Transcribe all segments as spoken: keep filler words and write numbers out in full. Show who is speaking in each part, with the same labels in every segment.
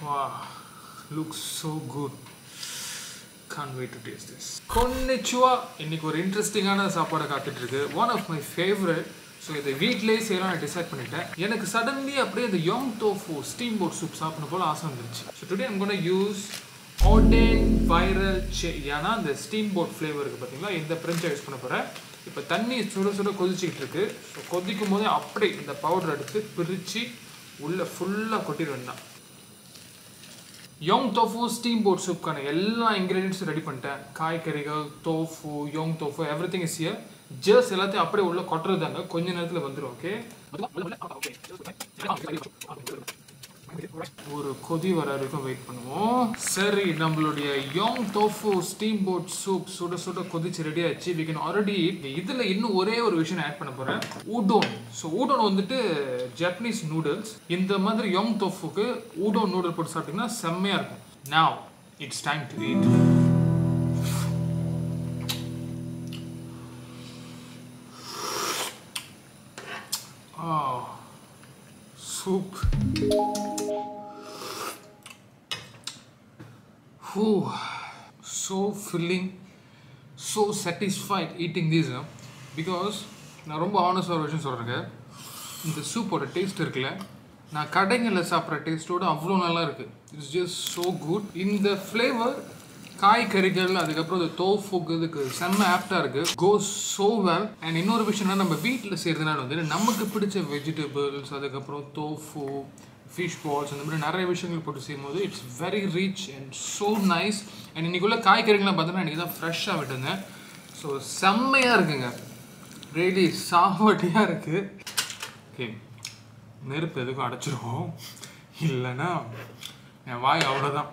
Speaker 1: Wow, looks so good. Can't wait to taste this. Konnichiwa. இன்னைக்கு ஒரு இன்ட்ரெஸ்டிங்கான சாப்பாடு காத்துட்டு இருக்கு. One of my favorite. So இதை வீட்லயே செய்யலாம் நான் டிசைட் பண்ணிட்டேன். எனக்கு சடன்லி அப்படியே இந்த Yong Tau Foo Steamboat soup சாப்பிடணும் போல ஆசை வந்துருச்சு. So today I'm going to use Odeen viral Cekyana the steamboat flavor இருக்கு பாத்தீங்களா? இந்த பிரெஞ்ச் யூஸ் பண்ண போறேன். இப்போ தண்ணி சுட சுட கொதிச்சிட்டு இருக்கு. So கொதிக்கும் போதே அப்படியே இந்த பவுடர் எடுத்து பிரிச்சு உள்ள ஃபுல்லா கொட்டிர வேண்டாம். Yong Tau Foo Steamboat soup கான எல்லா ingredients ரெடி பண்ணிட்டேன். காய்கறிகள், tofu, Yong Tau Foo everything is here. Just எல்லாத்தையும் அப்படியே உள்ள கொட்டறதாங்க. கொஞ்ச நேரத்துல வந்துரும். ஓகே. ஒரு கொதி வர வரைக்கும் வெயிட் பண்ணுவோம். சரி, நம்மளுடைய Yong Tau Foo Steamboat soup சுட சுட கொதிச்சு ரெடி ஆச்சு. we can already eat. இதுல இன்னும் ஒரே ஒரு விஷயம் ஆட் பண்ண போறேன். Udon. So udon வந்துட்டு Japanese noodles. இந்த மாதிரி Yong Tau Foo-க்கு udon noodle போட்டு சாப்பிட்டீங்கன்னா செம்மையா இருக்கும். Now it's time to eat. Oh, soup. Whew, so filling, so satisfied eating this, huh? Because நான் ரொம்ப honest ஒரு விஷயம் சொல்றேன். இந்த சூப்போட டேஸ்ட் இருக்குல்ல, நான் கடைங்கள்ல சாப்பிட்ற டேஸ்ட்டோட அவ்வளோ நல்லா இருக்கு. It's just so good. இந்த ஃப்ளேவர் காய்கறிகள் அதுக்கப்புறம் இந்த தோஃபுக்கு இதுக்கு செம்ம ஆப்டாக இருக்குது. கோஸ் ஸோ வெல். அண்ட் இன்னொரு விஷயம்னா நம்ம வீட்டில் செய்கிறதுனால வந்து நமக்கு பிடிச்ச வெஜிடபிள்ஸ் அதுக்கப்புறம் தோஃபு ஃபிஷ் பால்ஸ் அந்த மாதிரி நிறைய விஷயங்கள் போட்டு செய்யும்போது it's very rich and so nice. And இன்றைக்குள்ள காய்கறிகள்லாம் பார்த்தோன்னா இன்றைக்கி தான் ஃப்ரெஷ்ஷாக விட்டுங்க. ஸோ செம்மையாக இருக்குங்க. ரெடி சாவட்டியாக இருக்குது. ஓகே, நெருப்பு எதுக்கும் அடைச்சிருவோம், இல்லைன்னா என் வாய் அவ்வளோதான்.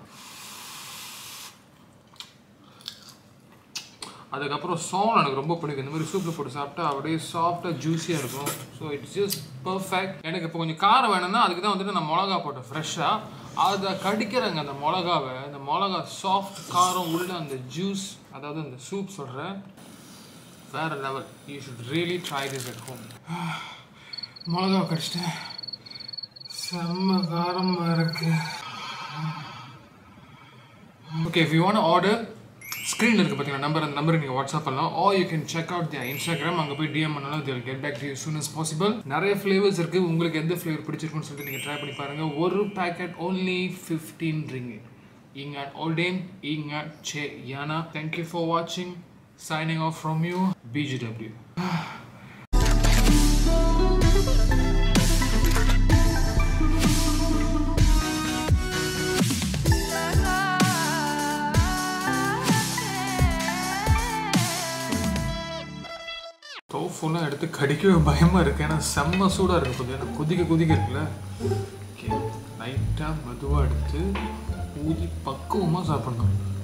Speaker 1: அதுக்கப்புறம் சோளம் எனக்கு ரொம்ப பிடிக்கும். இந்த மாதிரி சூப்பில் போட்டு சாப்பிட்டா அப்படியே சாஃப்டாக ஜூஸியாக இருக்கும். So it's just perfect. எனக்கு இப்போ கொஞ்சம் காரம் வேணும்னா அதுக்கு தான் வந்துட்டு நான் மிளகா போட்டேன் ஃப்ரெஷ்ஷாக. அதை கடிக்கிறேங்க அந்த மிளகாவை. அந்த மிளகா சாஃப்ட் காரம் உள்ள அந்த ஜூஸ், அதாவது அந்த சூப் சொல்கிறேன், வேறு level. You should really try this at home. மிளகாவை கடிச்சிட்டேன், செம்ம காரமாக இருக்கு. Okay, if you want to order, ஸ்க்ரீனில் இருக்குது பார்த்தீங்கன்னா நம்பர், அந்த நம்பருக்கு நீங்கள் வாட்ஸ்அப் பண்ணலாம். Or you can check out their Instagram. அங்கே போய் டிஎம் பண்ணாலும் they will get back to you as soon as possible. நிறைய ஃப்ளேவர்ஸ் இருக்குது. உங்களுக்கு எந்த ஃப்ளேவர் பிடிச்சிருக்குன்னு சொல்லிட்டு நீங்கள் ட்ரை பண்ணி பாருங்கள். ஒரு பேக்கெட் only fifteen ringgit. இங்கே Odeen, இங்கே Cekyana. Thank you for watching. Signing off from you, B G W. டோஃபுலாம் எடுத்து கடிக்கவே பயமாக இருக்குது. ஏன்னா செம்ம சூடாக இருக்குது. போது ஏன்னா கொதிக்க கொதிக்க இருக்குல்ல. ஓகே, லைட்டாக மெதுவாக எடுத்து ஊதி பக்குவமாக சாப்பிட்ணும்.